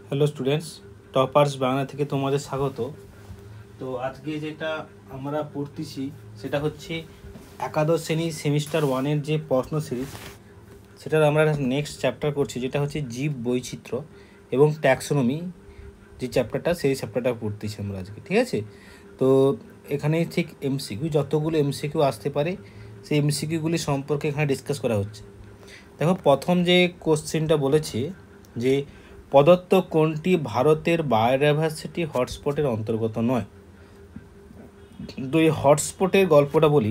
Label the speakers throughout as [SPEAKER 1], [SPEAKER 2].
[SPEAKER 1] Hello students, toppers Bangla থেকে তোমাদের স্বাগত। তো আজকে যেটা আমরা পড়তেছি সেটা হচ্ছে একাদশ শ্রেণী সেমিস্টার ওয়ানের যে প্রশ্ন সিরিজ, সেটার আমরা নেক্সট চ্যাপ্টার করছি, যেটা হচ্ছে জীব বৈচিত্র্য এবং ট্যাক্সোনমি। যে চ্যাপ্টারটা, সেই চ্যাপ্টারটা পড়তেছি আমরা আজকে, ঠিক আছে? তো এখানে ঠিক এমসিকিউ, যতগুলো এমসিকিউ আসতে পারে সেই এমসিকিউগুলি সম্পর্কে এখানে ডিসকাস করা হচ্ছে। দেখো, প্রথম যে কোশ্চেনটা বলেছে যে প্রদত্ত কোনটি ভারতের বায়োডাইভার্সিটি হটস্পটের অন্তর্গত নয়। তো এই হটস্পটের গল্পটা বলি।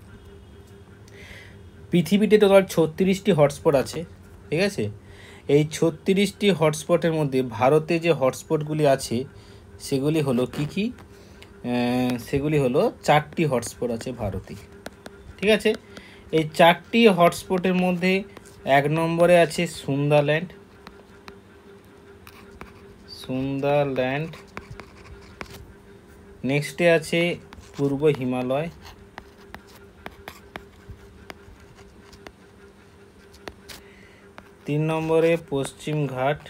[SPEAKER 1] পৃথিবীতে টোটাল 36টি হটস্পট আছে, ঠিক আছে? এই 36টি হটস্পটের মধ্যে ভারতে যে হটস্পটগুলি আছে সেগুলি হলো কি কি? সেগুলি হলো 4টি হটস্পট আছে ভারতে, ঠিক আছে? এই 4টি হটস্পটের মধ্যে 1 নম্বরে আছে সুন্দরল্যান্ড, নেক্সটে আছে পূর্ব হিমালয়, 3 নম্বরে পশ্চিম ঘাট,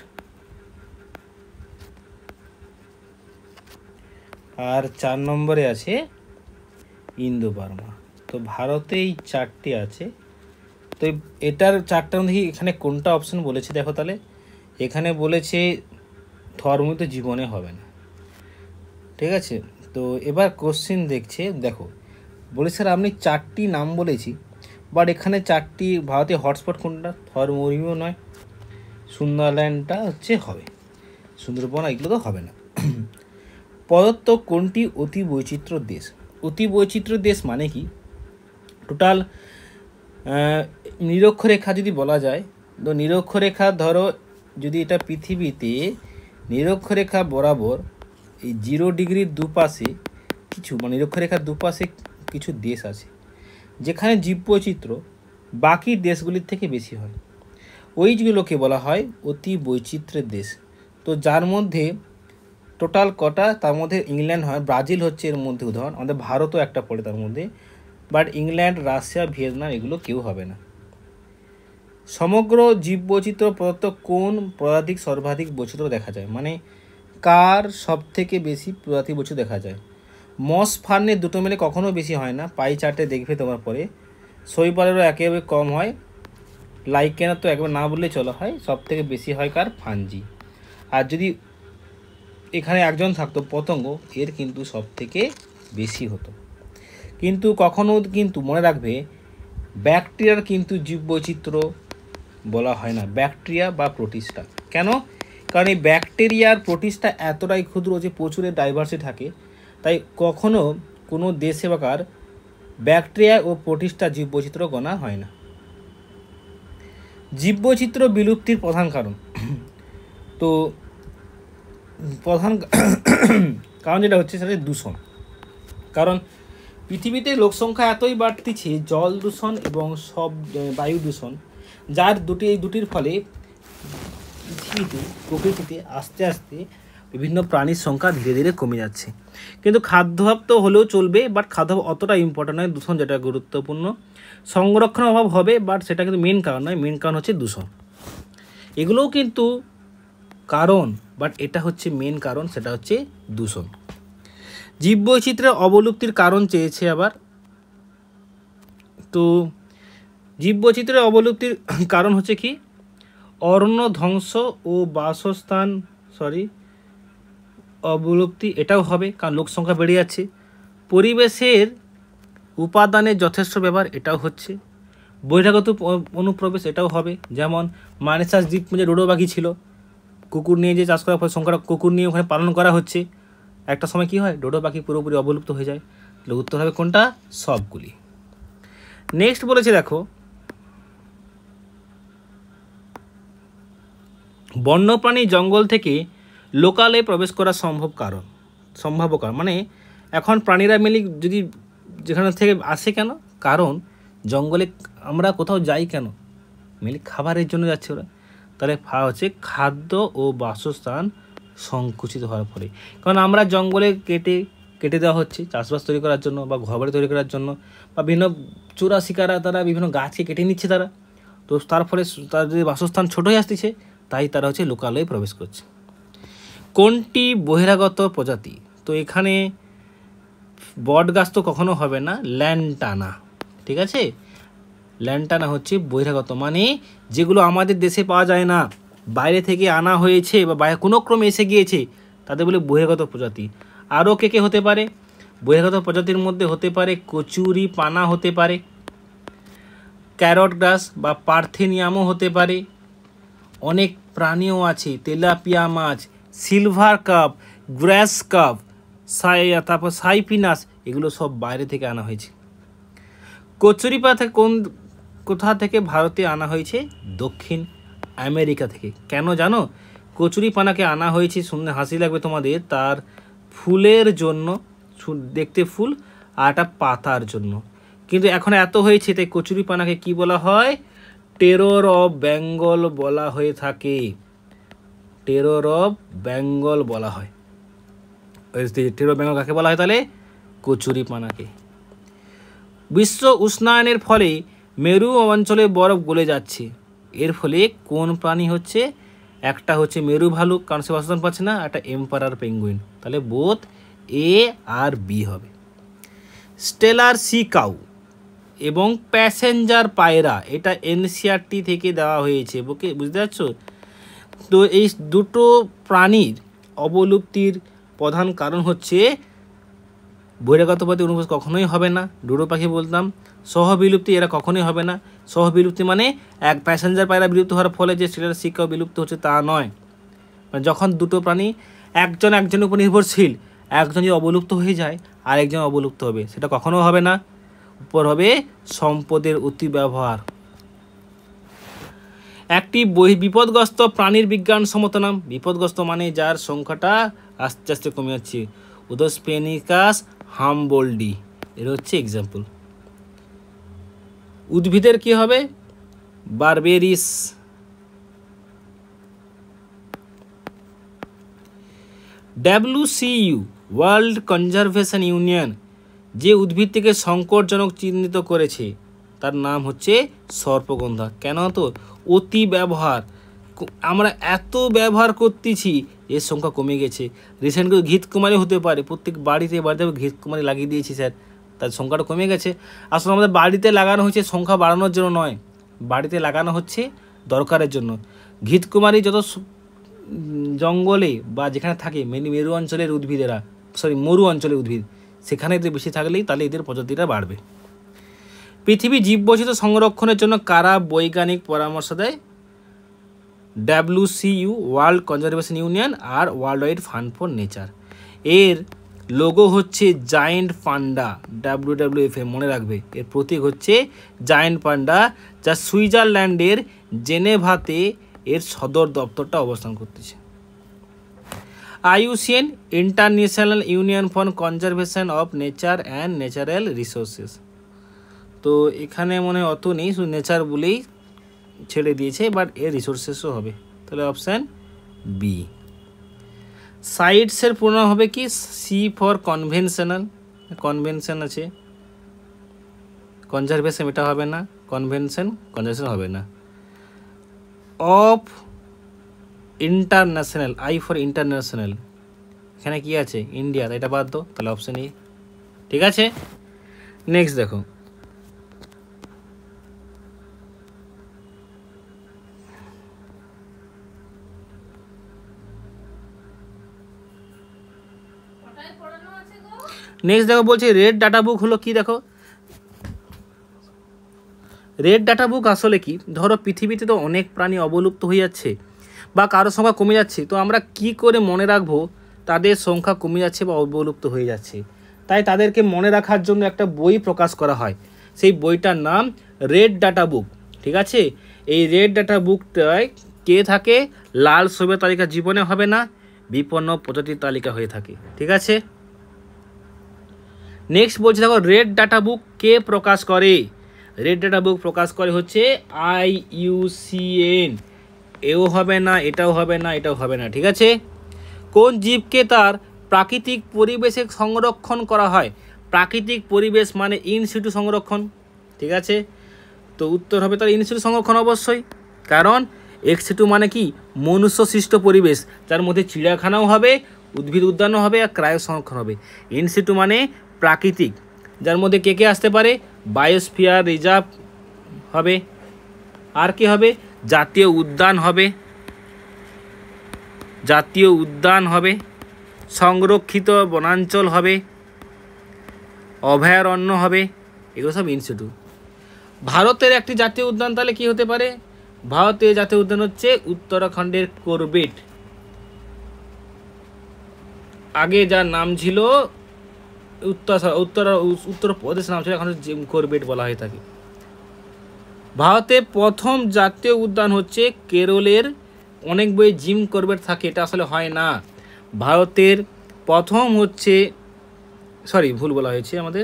[SPEAKER 1] আর 4 নম্বরে আছে ইন্দো বার্মা। তো ভারতে এই 4টি আছে। তো এটার 4টার মধ্যে এখানে কোনটা অপশন বলেছে দেখো তাহলে। এখানে বলেছে ধর্মিত জীবনে হবে না, ঠিক আছে? তো এবার কোশ্চেন দেখো, বলে স্যার আপনি 4টি নাম বলেছি, বাট এখানে 4টি ভারতীয় হটস্পট কোনটা? ধর্মীয় নয়, সুন্দরল্যান্ডটা হচ্ছে হবে, সুন্দরবন এগুলো তো হবে না। প্রদত্ত কোনটি অতি বৈচিত্র্য দেশ? অতি বৈচিত্র্য দেশ মানে কি? টোটাল নিরক্ষরেখা যদি বলা যায়, তো নিরক্ষরেখা ধরো, যদি এটা পৃথিবীতে নিরক্ষরেখা বরাবর এই 0 ডিগ্রির দুপাশে কিছু, মানে নিরক্ষরেখার দুপাশে কিছু দেশ আছে যেখানে জীববৈচিত্র্য বাকি দেশগুলির থেকে বেশি হয়, ওইগুলোকে বলা হয় অতি বৈচিত্র্যের দেশ। তো যার মধ্যে টোটাল কটা, তার মধ্যে ইংল্যান্ড হয়, ব্রাজিল হচ্ছে এর মধ্যে উদাহরণ, আমাদের ভারতও একটা পড়ে তার মধ্যে, বাট ইংল্যান্ড, রাশিয়া, ভিয়েতনাম এগুলো কেউ হবে না। সমগ্র জীববৈচিত্র্য প্রদত্ত কোন প্রজাতিক সর্বাধিক বৈচিত্র্য দেখা যায়, মানে কার সব থেকে বেশি প্রজাতি বৈচিত্র্য দেখা যায়? মস ফার্নে দুটো মিলে কখনো বেশি হয় না, পাই চার্টে দেখবে তোমার পরে। শৈবালেরও একেবারে কম হয়, লাইকেনের তো একবার না বললেই চলা হয়, সব থেকে বেশি হয় কার? ফানজি। আর যদি এখানে একজন থাকতো পতঙ্গ, এর কিন্তু সব থেকে বেশি হতো। কিন্তু কখনো কিন্তু মনে রাখবে, ব্যাকটেরিয়ার কিন্তু জীববৈচিত্র্য বলা হয় না, ব্যাকটেরিয়া বা প্রোটিস্টা। কেন? কারণ এই ব্যাকটেরিয়ার প্রোটিস্টা এতটাই ক্ষুদ্র যে প্রচুরের ডাইভার্সিটি থাকে, তাই কখনো কোনো দেশে বাকার ব্যাকটেরিয়া ও প্রোটিস্টা জীববৈচিত্র্য গণা হয় না। জীববৈচিত্র্য বিলুপ্তির প্রধান কারণ, তো প্রধান কারণ যেটা হচ্ছে সেটা দূষণ। কারণ পৃথিবীতে লোকসংখ্যা এতই বাড়তিছে, জল দূষণ এবং সব বায়ু দূষণ, যার এই দুটির ফলে পৃথিবীতে, প্রকৃতিতে আস্তে আস্তে বিভিন্ন প্রাণীর সংখ্যা ধীরে ধীরে কমে যাচ্ছে। কিন্তু খাদ্যাভাব তো হলেও চলবে, বাট খাদ্যাভাব অতটা ইম্পর্টেন্ট নয়, দূষণ যেটা গুরুত্বপূর্ণ। সংরক্ষণের অভাব হবে, বাট সেটা কিন্তু মেন কারণ নয়, মেন কারণ হচ্ছে দূষণ। এগুলোও কিন্তু কারণ, বাট এটা হচ্ছে মেন কারণ, সেটা হচ্ছে দূষণ। জীববৈচিত্র্যের অবলুপ্তির কারণ চেয়েছে আবার। তো জীববৈচিত্র্যের অবলুপ্তির কারণ হচ্ছে কি? অরণ্য ধ্বংস ও বাসস্থান অবলুপ্তি, এটাও হবে, কারণ লোক সংখ্যা বেড়ে যাচ্ছে। পরিবেশের উপাদানের যথেষ্ট ব্যবহার, এটাও হচ্ছে। বহিরাগত অনুপ্রবেশ, এটাও হবে। যেমন মানেসাস দ্বীপপুঞ্জে ডোডো পাখি ছিল, কুকুর নিয়ে যে চাষ করার ফলে সংখ্যাটা, কুকুর নিয়ে ওখানে পালন করা হচ্ছে, একটা সময় কি হয়, ডোডো পাখি পুরোপুরি অবলুপ্ত হয়ে যায়। তাহলে উত্তর হবে কোনটা? সবগুলি। নেক্সট বলেছে দেখো, বন্যপ্রাণী জঙ্গল থেকে লোকালে প্রবেশ করা সম্ভাব্য কারণ, মানে এখন প্রাণীরা মিলে যদি যেখানে থেকে আসে কেন? কারণ জঙ্গলে আমরা কোথাও যাই কেন? মিলে খাবারের জন্য যাচ্ছে ওরা। তাহলে হচ্ছে খাদ্য ও বাসস্থান সংকুচিত হওয়ার ফলে, কারণ আমরা জঙ্গলে কেটে দেওয়া হচ্ছে চাষবাস তৈরি করার জন্য, বা ঘরবাড়ি তৈরি করার জন্য, বা বিভিন্ন চোরা শিকারা তারা বিভিন্ন গাছকে কেটে নিচ্ছে তারা। তো তার ফলে তাদের বাসস্থান ছোট হয়ে আসতেছে, তাই তারা হচ্ছে লোকালয়ে প্রবেশ করছে। কোনটি বহিরাগত প্রজাতি? তো এখানে বট গাছ তো কখনো হবে না, ল্যান্টানা। ঠিক আছে, ল্যান্টানা হচ্ছে বহিরাগত, মানে যেগুলো আমাদের দেশে পাওয়া যায় না, বাইরে থেকে আনা হয়েছে বা বাইরে কোনো ক্রমে এসে গিয়েছে, তাদের বলে বহিরাগত প্রজাতি। আরও কে কে হতে পারে? বহিরাগত প্রজাতির মধ্যে হতে পারে কচুরি পানা, হতে পারে ক্যারট গ্রাস বা পার্থেনিয়ামও হতে পারে। অনেক প্রাণীও আছে, তেলাপিয়া মাছ, সিলভার কাপ, গ্রাস কাপ, তারপর সাইপিনাস, এগুলো সব বাইরে থেকে আনা হয়েছে। কচুরি পানা কোথা থেকে ভারতে আনা হয়েছে? দক্ষিণ আমেরিকা থেকে। কেন জানো? কচুরি পানাকে আনা হয়েছে, শুনলে হাসি লাগবে তোমাদের, তার ফুলের জন্য, দেখতে ফুল, আর একটা পাতার জন্য। কিন্তু এখন এত হয়েছে, তাই কচুরি পানাকে কি বলা হয়? টেরর অফ বেঙ্গল বলা হয়ে থাকে। টেরর অফ বেঙ্গল বলা হয়। টেরর অফ বেঙ্গল কাকে বলা হয় তাহলে? কচুরি পানাকে। বিশ্ব উষ্ণায়নের ফলে মেরু অঞ্চলে বরফ গলে যাচ্ছে, এর ফলে কোন প্রাণী হচ্ছে? একটা হচ্ছে মেরু ভালুক, কারণ সে বাসস্থান পাচ্ছে না, একটা এম্পারার পেঙ্গুইন। তাহলে বোথ এ আর বি হবে। স্টেলার সি কাউ এবং প্যাসেঞ্জার পায়রা, এটা এনসিআরটি থেকে দেওয়া হয়েছে, বুঝতে পারছো? তো এই দুটো প্রাণীর অবলুপ্তির প্রধান কারণ হচ্ছে বহিরাগত প্রজাতি অনুপ্রবেশ কখনোই হবে না। ডোডো পাখি বলতাম। সহবিলুপ্তি, এরা কখনোই হবে না। সহবিলুপ্তি মানে এক প্যাসেঞ্জার পায়রা বিলুপ্ত হওয়ার ফলে যে স্টেলার সি কাউ বিলুপ্ত হচ্ছে তা নয়। মানে যখন দুটো প্রাণী একজনের উপর নির্ভরশীল, একজন যদি অবলুপ্ত হয়ে যায় আর একজন অবলুপ্ত হবে, সেটা কখনো হবে না। উপর হবে সম্পদের অতি ব্যবহার। একটি বিপদগ্রস্ত প্রাণীর বিজ্ঞানসম্মত নাম। বিপদগ্রস্ত মানে যার সংখ্যাটা আস্তে আস্তে কমে যাচ্ছে। উদোস্পেনিকাস হামবোল্ডি, এর হচ্ছে এক্সাম্পল। উদ্ভিদের কি হবে? Berberis. WCU world conservation union যে উদ্ভিদ থেকে সংকটজনক চিহ্নিত করেছে তার নাম হচ্ছে সর্পগন্ধা। কেন? তো অতি ব্যবহার, আমরা এত ব্যবহার করতেছি, এর সংখ্যা কমে গেছে। রিসেন্ট করে ঘৃতকুমারী হতে পারে, প্রত্যেক বাড়িতে ঘৃতকুমারী লাগিয়ে দিয়েছি স্যার, তার সংখ্যাটা কমে গেছে। আসলে আমাদের বাড়িতে লাগানো হচ্ছে সংখ্যা বাড়ানোর জন্য নয়, বাড়িতে লাগানো হচ্ছে দরকারের জন্য। ঘৃতকুমারী যত জঙ্গলে বা যেখানে থাকে মেরু অঞ্চলের উদ্ভিদেরা, মরু অঞ্চলের উদ্ভিদ, সেখানে এদের বেশি থাকলেই তাহলে এদের প্রজাতিটা বাড়বে। পৃথিবী জীববৈচিত্র্য সংরক্ষণের জন্য কারা বৈজ্ঞানিক পরামর্শ দেয়? WCU ওয়ার্ল্ড কনজারভেশন ইউনিয়ন আর world wide fund for nature. এর লোগো হচ্ছে জায়েন্ট পান্ডা, WWF, মনে রাখবে। এর প্রতীক হচ্ছে জায়েন্ট পান্ডা, যা সুইজারল্যান্ডের জেনেভাতে এর সদর দপ্তরটা অবস্থান করতেছে। IUCN international union for conservation of nature and natural resources. তো এখানে মনে অত নেই, শুধু নেচার বলেই ছেড়ে দিয়েছে, বাট এর রিসোর্সেসও হবে। তাহলে অপশান বি। সাইটসের পূর্ণ হবে কি? সি ফর কনভেনশনাল, কনভেনশন আছে, কনজারভেশন এটা হবে না, কনজারভেশন হবে না। Of international, I for international, এখানে কি আছে? ইন্ডিয়া, এটা বাদ দো, তাহলে অপশান ই। ঠিক আছে, নেক্সট দেখো। নেক্সট দেখো, বলছে রেড ডাটা বুক হলো কি? দেখো, রেড ডাটা বুক আসলে কি? ধরো পৃথিবীতে তো অনেক প্রাণী অবলুপ্ত হয়ে যাচ্ছে বা কারোর সংখ্যা কমে যাচ্ছে, তো আমরা কি করে মনে রাখবো তাদের সংখ্যা কমে যাচ্ছে বা অবলুপ্ত হয়ে যাচ্ছে? তাই তাদেরকে মনে রাখার জন্য একটা বই প্রকাশ করা হয়, সেই বইটার নাম রেড ডাটা বুক। ঠিক আছে, এই রেড ডাটা বুকটায় কে থাকে? লাল ছবির তালিকা জীবনে হবে না, বিপন্ন প্রজাতির তালিকা হয়ে থাকে। ঠিক আছে, নেক্সট বলছি দেখো, রেড ডাটা বুক কে প্রকাশ করে? রেড ডাটা বুক প্রকাশ করে হচ্ছে IUCN। এও হবে না, এটাও হবে না, এটাও হবে না। ঠিক আছে, কোন জীবকে তার প্রাকৃতিক পরিবেশে সংরক্ষণ করা হয়? প্রাকৃতিক পরিবেশ মানে ইন সিটু সংরক্ষণ। ঠিক আছে, তো উত্তর হবে তার ইন সিটু সংরক্ষণ অবশ্যই, কারণ এক্স সিটু মানে কি? মনুষ্য সৃষ্ট পরিবেশ, যার মধ্যে চিড়িয়াখানাও হবে, উদ্ভিদ উদ্যানও হবে আর ক্রায়ো সংরক্ষণ হবে। ইন সিটু মানে প্রাকৃতিক, যার মধ্যে কে কে আসতে পারে, বায়োস্ফিয়ার রিজার্ভ হবে, আর কি হবে, জাতীয় উদ্যান হবে, জাতীয় উদ্যান হবে, সংরক্ষিত বনাঞ্চল হবে, অভয়ারণ্য হবে, এগুলো সব ইনস্টিটু। ভারতের একটি জাতীয় উদ্যান তাহলে কি হতে পারে, ভারতের জাতীয় উদ্যান হচ্ছে উত্তরাখণ্ডের করবেট, আগে যার নাম ছিল উত্তরপ্রদেশ নাম ছিল, এখন করবেট বলা হয়ে থাকে। ভারতের প্রথম জাতীয় উদ্যান হচ্ছে কেরলের, অনেক বই জিম করবেট থাকে, এটা আসলে হয় না। ভারতের প্রথম হচ্ছে, সরি ভুল বলা হয়েছে আমাদের,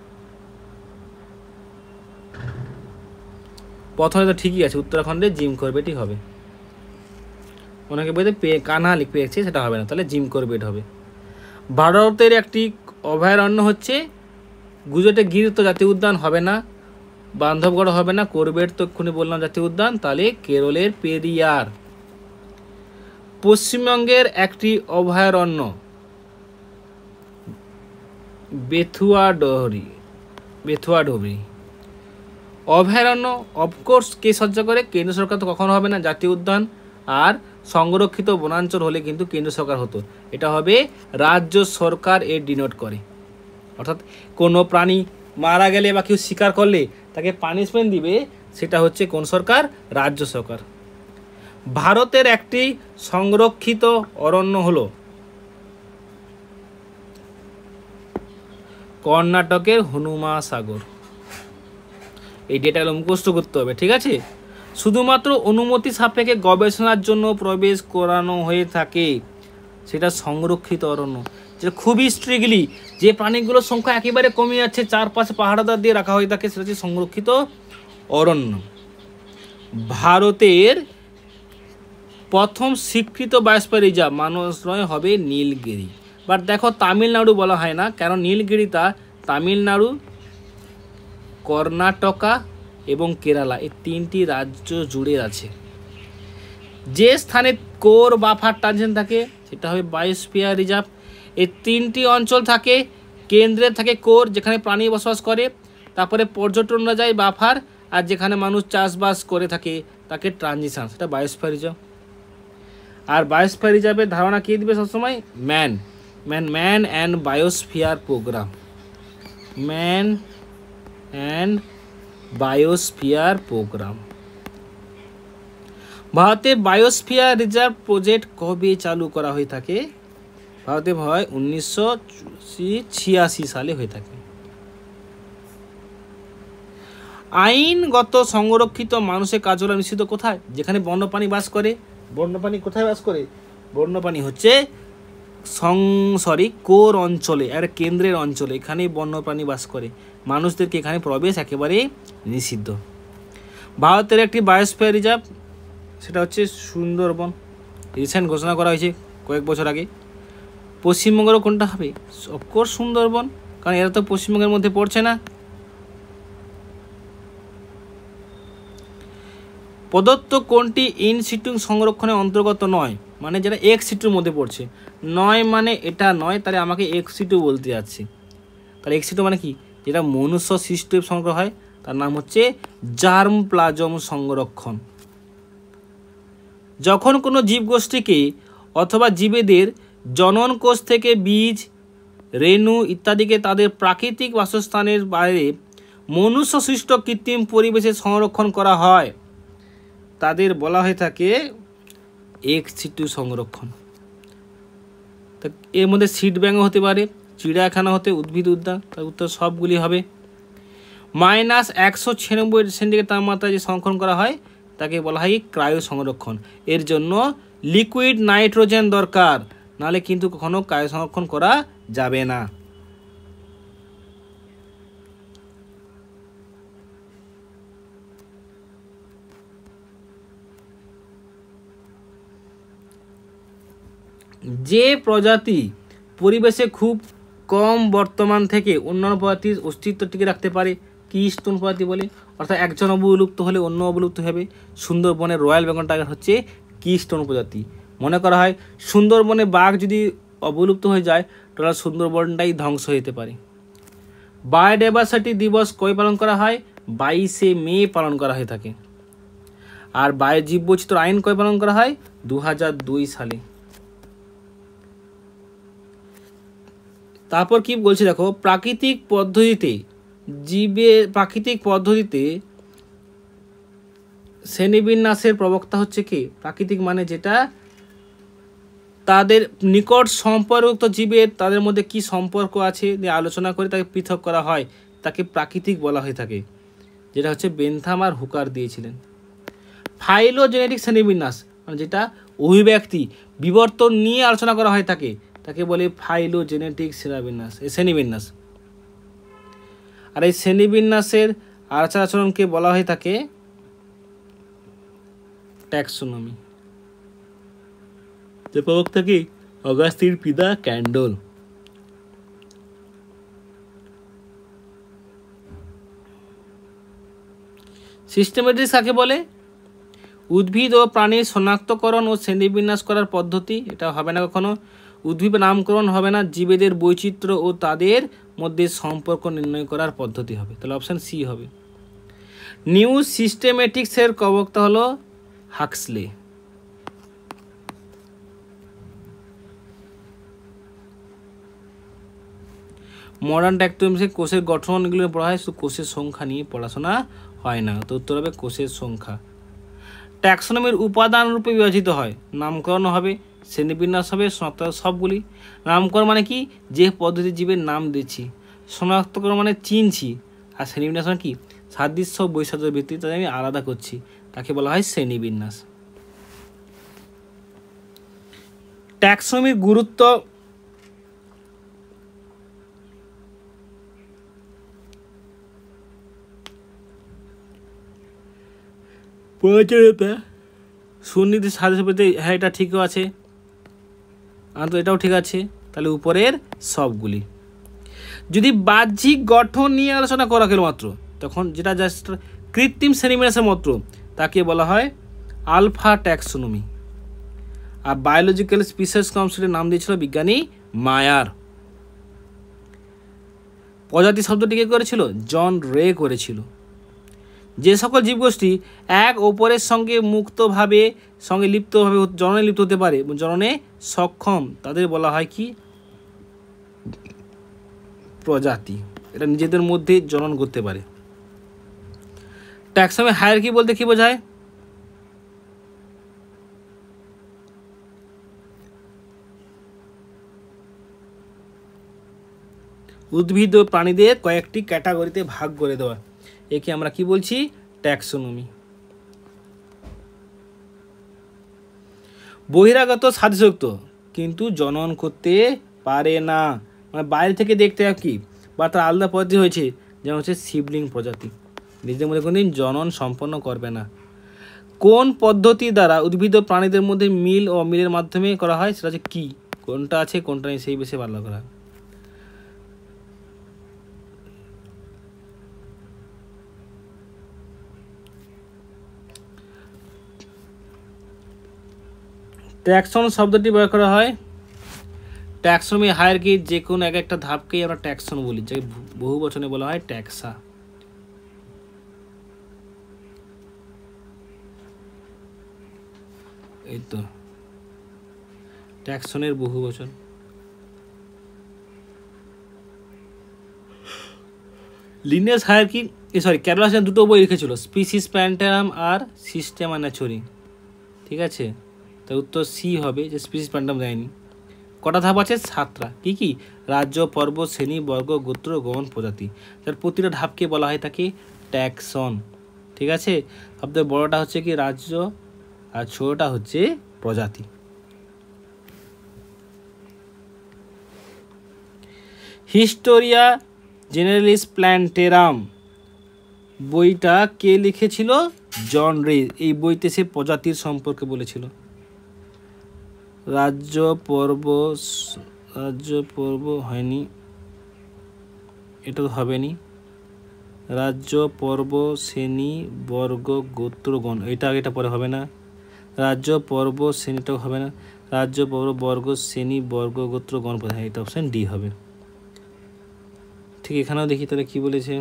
[SPEAKER 1] প্রথমে তো ঠিকই আছে, উত্তরাখণ্ডে জিম করবেটই হবে। অনেকে বইতে কানহা লিখে পেয়েছে, সেটা হবে না, তাহলে জিম করবেট হবে। ভারতের একটি অভয়ারণ্য হচ্ছে গুজরাটে গির তো জাতীয় উদ্যান হবে না, বান্ধবগড় হবে না, করবেট তো এক্ষুনি বললাম জাতীয় উদ্যান, তাহলে কেরলের পেরিয়ার। পশ্চিমবঙ্গের একটি অভয়ারণ্য বেথুয়া ডোবরি অভয়ারণ্য, অফকোর্স কে সজ্জা করে, কেন্দ্র সরকার তো কখনো হবে না, জাতীয় উদ্যান আর সংরক্ষিত বনাঞ্চল হলে কিন্তু কেন্দ্র সরকার হতো, এটা হবে রাজ্য সরকার এর ডিনোট করে। অর্থাৎ কোনো প্রাণী মারা গেলে বা কেউ শিকার করলে তাকে পানিশমেন্ট দিবে, সেটা হচ্ছে কোন সরকার, রাজ্য সরকার। ভারতের একটি সংরক্ষিত অরণ্য হলো কর্ণাটকের হনুমা সাগর। এই ডেটাগুলো মুখস্থ করতে হবে, ঠিক আছে। শুধুমাত্র অনুমতি সাপেক্ষে গবেষণার জন্য প্রবেশ করানো হয়ে থাকে, সেটা সংরক্ষিত অরণ্য, যেটা খুবই স্ট্রিক্টলি, যে প্রাণীগুলোর সংখ্যা একেবারে কমে যাচ্ছে, চারপাশে পাহাড়াদার দিয়ে রাখা হয়ে থাকে, সেটা হচ্ছে সংরক্ষিত অরণ্য। ভারতের প্রথম স্বীকৃত বায়োস্ফিয়ার রিজার্ভ মানসরয় হবে নীলগিরি। বাট দেখো তামিলনাড়ু বলা হয় না, কারণ নীলগিরিটা তামিলনাড়ু, কর্ণাটকা এবং কেরালা এই তিনটি রাজ্য জুড়ে আছে। যে স্থানে কোর বাফার টানজেন্ট থাকে সেটা হবে বায়োস্ফিয়ার রিজার্ভ। এই তিনটি অঞ্চল থাকে, কেন্দ্রে থাকে কোর যেখানে প্রাণী বসবাস করে, তারপরে পর্যটনরা যায় বাফার, আর যেখানে মানুষ চাষবাস করে থাকে তাকে ট্রানজিশন, সেটা বায়োস্ফিয়ার রিজার্ভ। আর বায়োস্ফিয়ার রিজার্ভের ধারণা কে দিবে সবসময়, man and biosphere programme, man and biosphere programme. ভারতে বায়োস্ফিয়ার রিজার্ভ প্রজেক্ট কবে চালু করা হয়ে থাকে, ভারতে হয় 1986 সালে হয়ে থাকে। আইনগত সংরক্ষিত মানুষের কার্যকলাপ নিষিদ্ধ কোথায়, যেখানে বন্যপ্রাণী বাস করে। বন্যপ্রাণী কোথায় বাস করে, বন্যপ্রাণী হচ্ছে কোর অঞ্চলে আর কেন্দ্রের অঞ্চলে, এখানে বন্যপ্রাণী বাস করে, মানুষদেরকে এখানে প্রবেশ একেবারে নিষিদ্ধ। ভারতের একটি বায়োস্ফিয়ার রিজার্ভ সেটা হচ্ছে সুন্দরবন, রিসেন্ট ঘোষণা করা হয়েছে কয়েক বছর আগে। পশ্চিমবঙ্গেরও কোনটা হবে, অফকোর্স সুন্দরবন, কারণ এরা তো পশ্চিমবঙ্গের মধ্যে পড়ছে না। প্রদত্ত কোনটি ইন সিটু সংরক্ষণের অন্তর্গত নয়, মানে যেটা এক্স সিটুর মধ্যে পড়ছে, নয় মানে এটা নয়, তাহলে আমাকে এক্স সিটু বলতে যাচ্ছি। তাহলে এক্স সিটু মানে কি, যেটা মনুষ্য সৃষ্ট সংগ্রহ হয় তার নাম হচ্ছে জার্ম প্লাজম সংরক্ষণ। যখন কোনো জীবগোষ্ঠীকে অথবা জীবেদের জনন কোষ থেকে বীজ, রেণু ইত্যাদিকে তাদের প্রাকৃতিক বাসস্থানের বাইরে মনুষ্য সৃষ্ট কৃত্রিম পরিবেশে সংরক্ষণ করা হয়, তাদের বলা হয়ে থাকে এক্স সিটু সংরক্ষণ। তা এর মধ্যে সিড ব্যাংকও হতে পারে, চিড়িয়াখানা হতে উদ্ভিদ উদ্যান, তার উত্তর সবগুলি হবে। -196 তাপমাত্রায় যে সংরক্ষণ করা হয় তাকে বলা হয় ক্রায়ো সংরক্ষণ। এর জন্য লিকুইড নাইট্রোজেন দরকার, নাহলে কিন্তু কখনো ক্রায়ো সংরক্ষণ করা যাবে না। যে প্রজাতি পরিবেশে খুব কম বর্তমান থেকে অন্যান্য প্রজাতির অস্তিত্ব টিকে রাখতে পারে, কি স্তন প্রজাতি বলে, অর্থাৎ একজন অবলুপ্ত হলে অন্য অবলুপ্ত হবে। সুন্দরবনের রয়্যাল বেঙ্গল টাইগার হচ্ছে কিস্টোন প্রজাতি। মনে করা হয় সুন্দরবনে বাঘ যদি অবলুপ্ত হয়ে যায় তাহলে সুন্দরবনটাই ধ্বংস হতে পারে। বায়োডাইভার্সিটি দিবস কবে পালন করা হয়? 22শে মে পালন করা হয়ে থাকে। আর জীববৈচিত্র্য আইন কবে পালন করা হয়? 2002 সালে। তারপর কি বলছে দেখো, প্রাকৃতিক পদ্ধতিতে শ্রেণীবিন্যাসের প্রবক্তা হচ্ছে কি? প্রাকৃতিক মানে যেটা তাদের নিকট সম্পর্কযুক্ত জীবের তাদের মধ্যে কি সম্পর্ক আছে দিয়ে আলোচনা করে তাকে পৃথক করা হয়, তাকে প্রাকৃতিক বলা হয়ে থাকে, যেটা হচ্ছে বেনথাম আর হুকার দিয়েছিলেন। ফাইলোজেনেটিক শ্রেণীবিন্যাস মানে যেটা অভিব্যক্তি বিবর্তন নিয়ে আলোচনা করা হয় থাকে, তাকে বলে ফাইলোজেনেটিক শ্রেণীবিন্যাস। আর এই শ্রেণীবিন্যাসের আচার আচরণকে বলা হয়ে থাকে ট্যাক্সোনমি। যে প্রবক্তা কি? Augustin P de Candolle. Systematics কাকে বলে? উদ্ভিদ ও প্রাণীর শনাক্তকরণ ও শ্রেণীবিন্যাস করার পদ্ধতি। এটা হবে না কখনো। উদ্ভিদ নামকরণ হবে না, জীবেদের বৈচিত্র্য ও তাদের মধ্যে সম্পর্ক নির্ণয় করার পদ্ধতি হবে। তাহলে অপশান সি হবে। নিউ সিস্টেমেটিক্সের প্রবক্তা হলো হাক্সলে। মডার্ন ট্যাক্সোনমি কোষের গঠন এগুলো পড়া হয়, শুধু কোষের সংখ্যা নিয়ে পড়াশোনা হয় না। তো উত্তর হবে কোষের সংখ্যা। ট্যাক্সোনমির উপাদান রূপে বিভাজিত হয়, নামকরণ হবে, শ্রেণীবিন্যাস হবে, শনাক্ত সবগুলি। নামকরণ মানে কি? যে পদ্ধতি জীবের নাম দিচ্ছি। শনাক্তকরণ মানে চিনছি। আর শ্রেণীবিন্যাস মানে কি? সাদৃশ্য বৈসাদৃশ্যের ভিত্তিতে আমি আলাদা করছি, তাকে বলা হয় শ্রেণীবিন্যাস। ট্যাক্সোনমির গুরুত্ব প্রয়োজনীয়তা সুনির্দিষ্ট সাদৃশ্য পেতে, হ্যাঁ এটা ঠিকও আছে, তো এটাও ঠিক আছে। তাহলে উপরের সবগুলি। যদি বাহ্যিক গঠন নিয়ে আলোচনা করা কেবলমাত্র, তখন যেটা জাস্ট কৃত্রিম শ্রেণীবিন্যাসের মাত্র, তাকে বলা হয় আলফা ট্যাক্সোনমি। আর বায়োলজিক্যাল স্পিসিস কাউন্সিলের নাম দিয়েছিল বিজ্ঞানী মায়ার। প্রজাতি শব্দটি কে করেছিল? জন রে করেছিল। যে সকল জীবগোষ্ঠী এক অপরের সঙ্গে মুক্তভাবে লিপ্তভাবে জননে লিপ্ত হতে পারে এবং জননে সক্ষম, তাদের বলা হয় কি? প্রজাতি। এটা নিজেদের মধ্যে জনন করতে পারে। ট্যাক্সোনমি হায়ারার্কি বলতে কি বোঝায়? উদ্ভিদ ও প্রাণীদের কয়েকটি ক্যাটাগরিতে ভাগ করে দেওয়া, একে আমরা কি বলছি? ট্যাক্সোনমি। বহিরাগত সাদৃশ্যযুক্ত কিন্তু জনন করতে পারে না, মানে বাইরে থেকে দেখতে হয় কি বা তার আলাদা পদ্ধতি হয়েছে, যেমন হচ্ছে শিবলিং প্রজাতি, নিজেদের মধ্যে কোনোদিন জনন সম্পন্ন করবে না। কোন পদ্ধতি দ্বারা উদ্ভিদ ও প্রাণীদের মধ্যে মিল ও অমিলের মাধ্যমে করা হয়, সেটা হচ্ছে কি? কোনটা আছে কোনটা নেই সেই বিষয়ে ভালো করা। ট্যাক্সন শব্দটি ব্যবহার করা হয় ট্যাক্সোনমি হায়ারার্কির যে কোনো একটা ধাপকেই আমরা ট্যাক্সন বলি, যাকে বহু বচনে বলা হয় ট্যাক্সা। এই তো ট্যাক্সনের বহু বচন। লিনিয়াস হায়ারার্কি, ক্যারল হাসন দুটো বই লিখেছিল, স্পিসিস প্যান্টারাম আর সিস্টেমা ন্যাচুরি। ঠিক আছে, তাই উত্তর সি হবে, যে স্পিসিস প্যান্টারাম দেয়নি। কটা ধাপ আছে? 7টা। কি কি? রাজ্য, পর্বত, শ্রেণী, বর্গ, গোত্র, গণ, প্রজাতি। তার প্রতিটা ধাপকে বলা হয় তাকে ট্যাক্সন। ঠিক আছে, সবথেকে বড়টা হচ্ছে কি রাজ্য, আর ছোটটা হচ্ছে প্রজাতি। হিস্টোরিয়া জেনারেলিস প্ল্যান্টেরাম বইটা কে লিখেছিল? জন রে। এই বইতে সে প্রজাতির সম্পর্কে বলেছিল। রাজ্য পর্ব হয়নি, এটা তো হবেনি। রাজ্য, পর্ব, শ্রেণী, বর্গ, গোত্রগণ, এটা পরে হবে না। রাজ্য পর্বত শ্রেণীটাও হবে না, রাজ্য পর্বত বর্গ শ্রেণী বর্গ গোত্র গণ প্রধান, এটা অপশন ডি হবে। ঠিক এখানেও দেখি তাহলে কি বলেছে,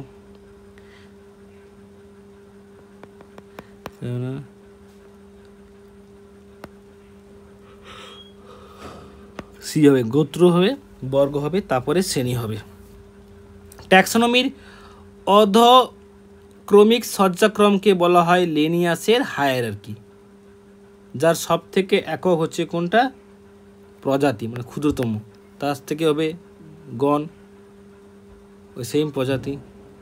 [SPEAKER 1] সি হবে, গোত্র হবে, বর্গ হবে, তারপরে শ্রেণী হবে। ট্যাক্সোনমির অধক্রমিক সজ্জাক্রমকে বলা হয় লিনিয়াসের হায়ারার্কি, যার সব থেকে একক হচ্ছে কোনটা, প্রজাতি, মানে ক্ষুদ্রতম, তার থেকে হবে গণ, ওই সেম প্রজাতি।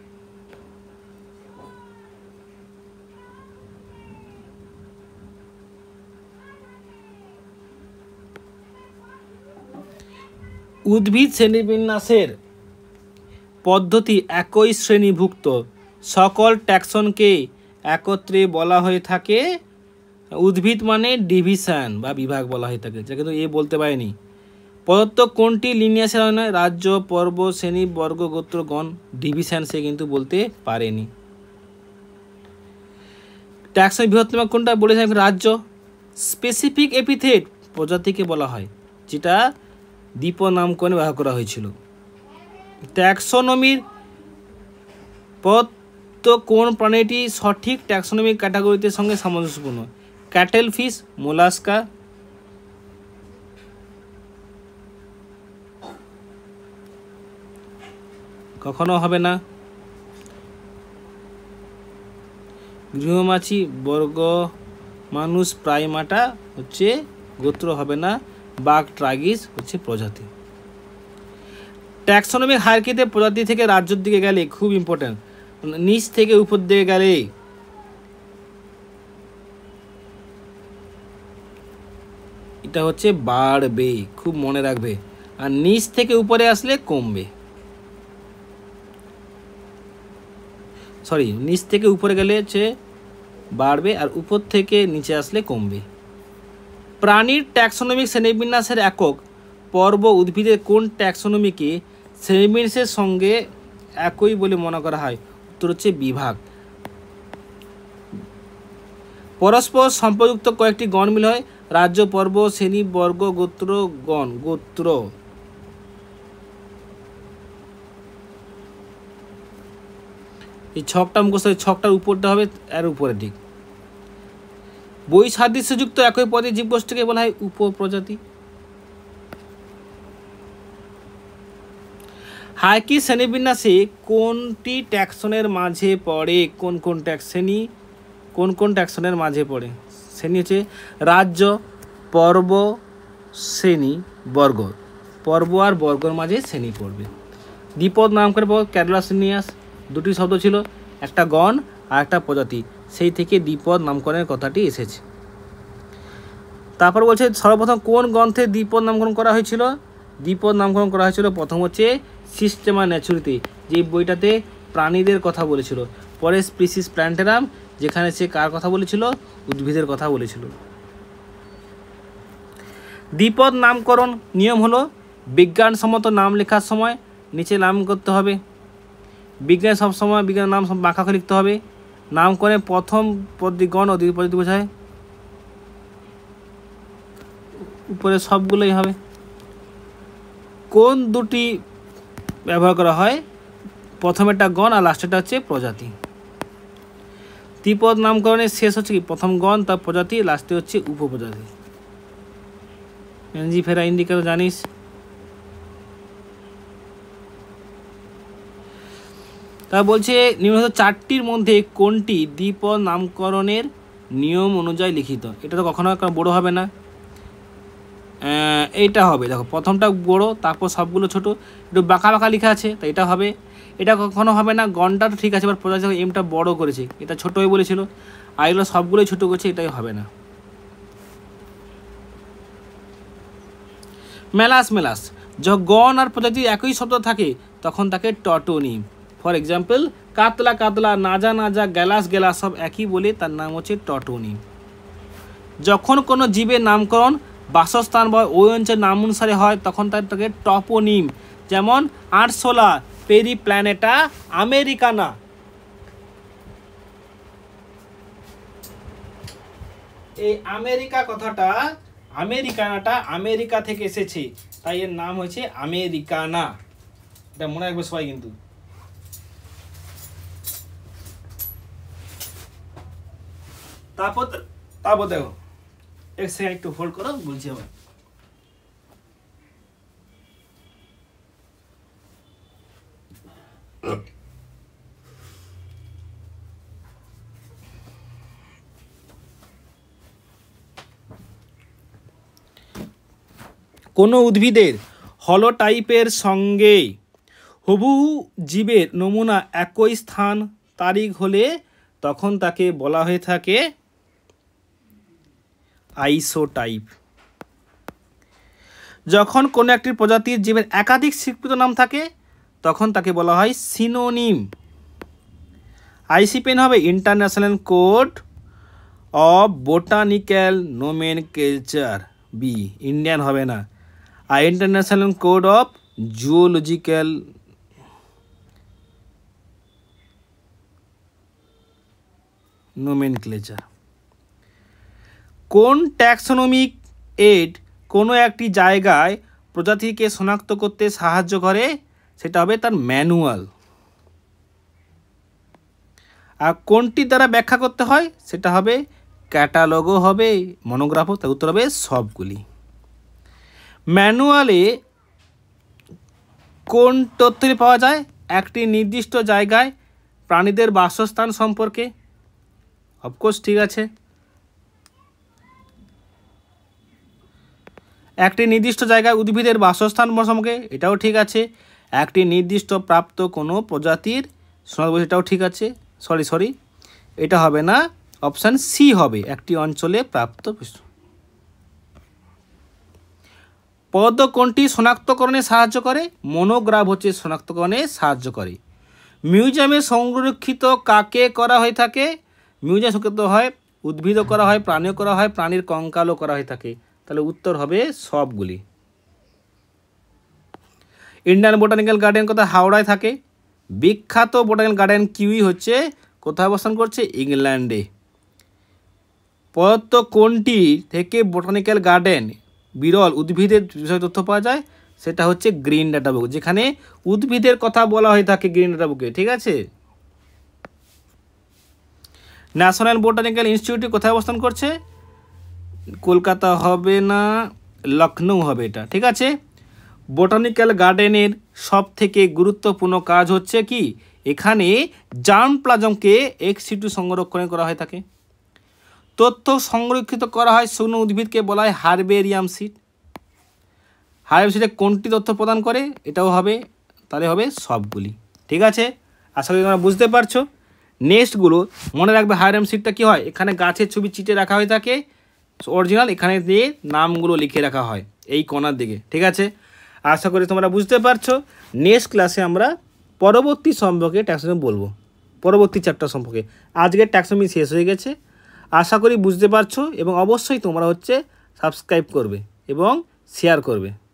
[SPEAKER 1] উদ্ভিদ শ্রেণীবিন্যাসের পদ্ধতি একই শ্রেণীভুক্ত সকল ট্যাক্সনকে একত্রে বলা হয়ে থাকে উদ্ভিদ, মানে ডিভিশন বা বিভাগ বলা হয়ে থাকে, যা কিন্তু এ বলতে পারেনি। প্রদত্ত কোনটি লিনিয়াসের হয় না, রাজ্য পর্বত শ্রেণী বর্গ গোত্র গণ, ডিভিশন সে কিন্তু বলতে পারেনি। ট্যাক্সন বৃহত্তম কোনটা বলেছে, রাজ্য। স্পেসিফিক এপিথেট প্রজাতিকে বলা হয়, যেটা দ্বীপ নামকরণে ব্যবহার করা হয়েছিল। ট্যাক্সোনমির প্রদত্ত কোন প্রাণীটি সঠিক ট্যাক্সোনমিক ক্যাটাগরিতে সঙ্গে সামঞ্জস্যপূর্ণ, ক্যাটেল ফিশ, মোলাস্কা। কখনো হবে না। গৃহমাছি, বর্গ মানুষ, প্রাইমাটা হচ্ছে গোত্র হবে না, বাঘ ট্রাগিস হচ্ছে প্রজাতি। ট্যাক্সোনমিক হায়ারার্কিতে প্রজাতি থেকে রাজ্যের দিকে গেলে খুব ইম্পর্টেন্ট, নিচ থেকে উপর দিকে গেলে এটা হচ্ছে বাড়বে, খুব মনে রাখবে, আর নিচ থেকে উপরে আসলে কমবে, সরি নিচ থেকে উপরে গেলে হচ্ছে বাড়বে, আর উপর থেকে নিচে আসলে কমবে। প্রাণীর ট্যাক্সোনমিক শ্রেণীবিন্যাসের একক পর্ব উদ্ভিদের কোন ট্যাক্সোনমিকে শ্রেণীবিন্যাসের সঙ্গে একই বলে মনে করা হয়, উত্তর হচ্ছে বিভাগ। পরস্পর সম্পর্কযুক্ত কয়েকটি গণ মিল হয়, রাজ্য পর্বত শ্রেণী বর্গ গোত্র গণ, গোত্র। এই ছকটা মুখস্থ, ছকটার উপরটা হবে এর উপরের দিক। বৈসাদৃশ্যযুক্ত একই পদে জীবগোষ্ঠীকে বলা হয় উপপ্রজাতি। হায়ারার্কি শ্রেণীবিন্যাসে কোনটি ট্যাক্সনের মাঝে পড়ে, কোন কোন ট্যাক্সনি, কোন কোন ট্যাক্সনের মাঝে পড়ে, শ্রেণী হচ্ছে রাজ্য পর্ব শ্রেণী বর্গ, পর্ব আর বর্গর মাঝে শ্রেণী পড়বে। দ্বিপদ নামকরণের পর ক্যাডুলাসিনিয়াস, দুটি শব্দ ছিল, একটা গণ আর একটা প্রজাতি, সেই থেকে দ্বিপদ নামকরণের কথাটি এসেছে। তারপর বলছে সর্বপ্রথম কোন গ্রন্থে দ্বিপদ নামকরণ করা হয়েছিল, দ্বিপদ নামকরণ করা হয়েছিল প্রথম হচ্ছে সিস্টেমা ন্যাচুরিতে, যে বইটাতে প্রাণীদের কথা বলেছিল, পরে স্পিসিস প্ল্যান্টেরাম, যেখানে সে কার কথা বলেছিল, উদ্ভিদের কথা বলেছিল। দ্বিপদ নামকরণ নিয়ম হলো বিজ্ঞানসম্মত নাম লেখার সময় নিচে নাম করতে হবে, বিজ্ঞান সবসময় বিজ্ঞানের নাম সব বাঁকা করে লিখতে হবে, নামকরণে প্রথম পদটি গণ ও দ্বিতীয় পদটি বোঝায়, উপরে সবগুলোই হবে। কোন দুটি ব্যবহার করা হয়, প্রথমেরটা গণ আর লাস্টেরটা হচ্ছে প্রজাতি। দ্বিপদ নামকরণের শেষ হচ্ছে কি, প্রথম গণ তার প্রজাতি, লাস্টে হচ্ছে উপপ্রজাতি। এনজি ফেরা ইন্ডিকা তো জানিস। তা বলছে নিম্নলিখিত চারটির মধ্যে কোনটি দ্বিপদ নামকরণের নিয়ম অনুযায়ী লিখিত, এটা তো কখনো বড় হবে না, এইটা হবে, দেখো প্রথমটা বড়, তারপর সবগুলো ছোট, একটু বাঁকা বাঁকা লেখা আছে, তাই এটা হবে। এটা কখনো হবে না, গণটা তো ঠিক আছে, এবার প্রজাতি এমটা বড় করেছে, এটা ছোট হয়ে বলেছিল, আর এগুলো সবগুলোই ছোট করেছে, এটাই হবে না। মেলাস মেলাস, যখন গণ আর প্রজাতি একই শব্দ থাকে তখন তাকে টটোনিম, ফর এক্সাম্পল কাতলা কাতলা, নাজা নাজা, গ্যালাস গ্যালাস, সব একই বলে তার নাম হচ্ছে টটোনিম। যখন কোনো জীবের নামকরণ বাসস্থান বা ওই অঞ্চলের নাম অনুসারে হয় তখন তাকে টপোনিম, যেমন আরসোলা পেরিপ্ল্যানেটা আমেরিকানা। এই আমেরিকা কথাটা আমেরিকানাটা আমেরিকা থেকে এসেছে, তাই এর নাম হয়েছে আমেরিকানা। এটা মনে রাখবে সবাই কিন্তু। তারপর দেখো, এক সেকেন্ড একটু হোল্ড করো, বলছি আবার। কোনো উদ্ভিদের হলোটাইপের সঙ্গে হুবহু জীবের নমুনা একই স্থান তারিখ হলে তখন তাকে বলা হয়ে থাকে আইসোটাইপ। যখন কোনো একটি প্রজাতির জীবের একাধিক স্বীকৃত নাম থাকে তখন তাকে বলা হয় সিনোনিম। আইসিপিএন হবে international code of botanical nomenclature, B, Indian হবে না। আর international code of zoological nomenclature. কোন ট্যাক্সোনমিক এড কোনো একটি জায়গায় প্রজাতিকে শনাক্ত করতে সাহায্য করে, সেটা হবে তার ম্যানুয়াল। আর কোনটির দ্বারা ব্যাখ্যা করতে হয়, সেটা হবে ক্যাটালগও হবে, মনোগ্রাফও। তার উত্তর হবে সবগুলি। ম্যানুয়ালে কোন তথ্য পাওয়া যায়? একটি নির্দিষ্ট জায়গায় প্রাণীদের বাসস্থান সম্পর্কে, অফকোর্স ঠিক আছে। একটি নির্দিষ্ট জায়গায় উদ্ভিদের বাসস্থান সম্পর্কে, এটাও ঠিক আছে। একটি নির্দিষ্ট প্রাপ্ত কোনো প্রজাতির শনাক্ত, এটাও ঠিক আছে। সরি এটা হবে না, অপশান সি হবে, একটি অঞ্চলে প্রাপ্ত। পদ কোনটি শনাক্তকরণে সাহায্য করে? মনোগ্রাফ হচ্ছে শনাক্তকরণে সাহায্য করে। মিউজিয়ামে সংরক্ষিত কাকে করা হয়ে থাকে? মিউজিয়ামে সংরক্ষিত হয় উদ্ভিদও করা হয়, প্রাণীও করা হয়, প্রাণীর কঙ্কালও করা হয়ে থাকে। তাহলে উত্তর হবে সবগুলি। ইন্ডিয়ান বোটানিক্যাল গার্ডেন কোথায়? হাওড়ায় থাকে। বিখ্যাত বোটানিক্যাল গার্ডেন কিউই হচ্ছে কোথায় অবস্থান করছে? ইংল্যান্ডে। প্রদত্ত কোনটি থেকে বোটানিক্যাল গার্ডেন বিরল উদ্ভিদের বিষয়ে তথ্য পাওয়া যায়? সেটা হচ্ছে গ্রিন ডাটা বুক, যেখানে উদ্ভিদের কথা বলা হয়ে থাকে গ্রিন ডাটা বুকে, ঠিক আছে। ন্যাশনাল বোটানিক্যাল ইনস্টিটিউট কোথায় অবস্থান করছে? কলকাতা হবে না, লখনৌ হবে এটা, ঠিক আছে। বোটানিক্যাল গার্ডেনের সব থেকে গুরুত্বপূর্ণ কাজ হচ্ছে কি? এখানে জার্ম প্লাজমকে এক্স সিটু সংরক্ষণ করা হয়ে থাকে। তথ্য সংরক্ষিত করা হয় শুকনো উদ্ভিদকে বলা হয় হারবেরিয়াম সিট। হারবেরিয়াম সিটে কোনটি তথ্য প্রদান করে? এটাও হবে, তাহলে হবে সবগুলি, ঠিক আছে। আশা করি তোমরা বুঝতে পারছো। নেক্সটগুলো মনে রাখবে, হারবেরিয়াম সিটটা কী হয়? এখানে গাছের ছবি চিটে রাখা হয়ে থাকে অরিজিনাল, এখানে দিয়ে নামগুলো লিখে রাখা হয় এই কোণার দিকে, ঠিক আছে। আশা করি তোমরা বুঝতে পারছো। নেক্সট ক্লাসে আমরা পরবর্তী সম্পর্কে ট্যাক্সোনমি বলবো, পরবর্তী চ্যাপ্টার সম্পর্কে। আজকের ট্যাক্সোনমি শেষ হয়ে গেছে, আশা করি বুঝতে পারছো। এবং অবশ্যই তোমরা সাবস্ক্রাইব করবে এবং শেয়ার করবে।